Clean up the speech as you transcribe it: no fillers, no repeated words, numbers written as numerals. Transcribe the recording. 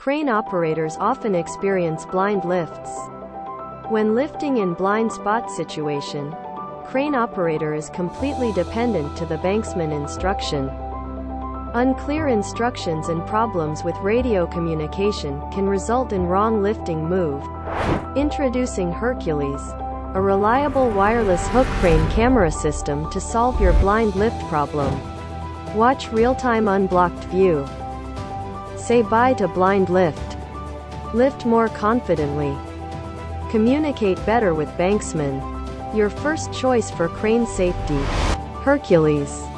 Crane operators often experience blind lifts. When lifting in blind spot situation, crane operator is completely dependent to the banksman instruction. Unclear instructions and problems with radio communication can result in wrong lifting move. Introducing Hercules, a reliable wireless hook crane camera system to solve your blind lift problem. Watch real-time unblocked view. Say bye to blind lift. Lift more confidently. Communicate better with banksman. Your first choice for crane safety. Hercules.